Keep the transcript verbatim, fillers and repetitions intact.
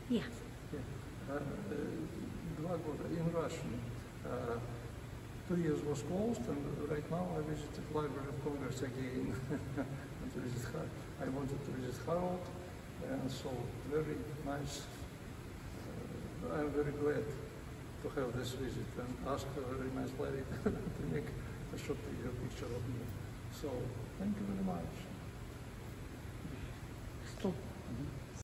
Yeah. Yeah. Uh, uh, два года in Russian. Uh, two years was closed, and right now I visited Library of Congress again. and to visit Har I wanted to visit Harold, and so very nice. Uh, I'm very glad to have this visit and ask a very nice lady to make a short video picture of me. So thank you very much. Стоп.